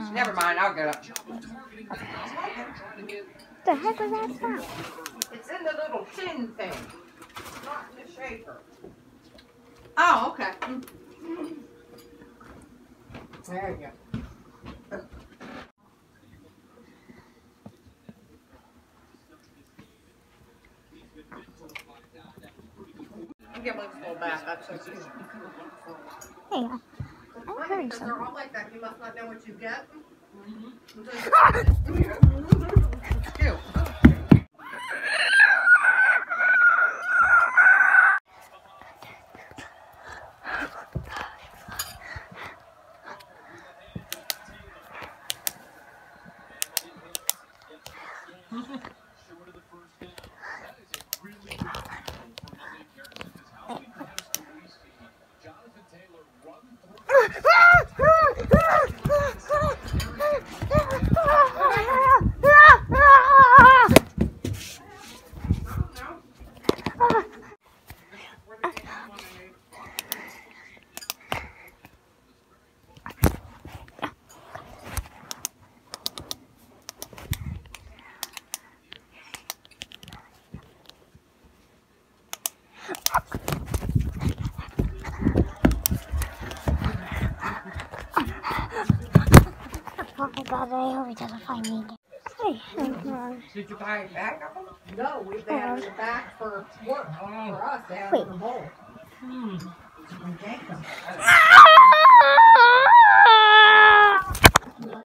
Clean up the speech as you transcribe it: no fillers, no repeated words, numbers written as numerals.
Never mind, I'll get it. The heck was that from? It's in the little tin thing. It's not in the shaker. Oh, okay. There you go. I'm gonna this little bath. That's so cute. Hey, I'm Funny, hearing because they're something. all like that. You must not know what you get. Until you It's cute. Oh my god, I hope he doesn't find me again. Hey, Did you buy a bag of them? No, they had them back for work. For us, they had them for both. We take them.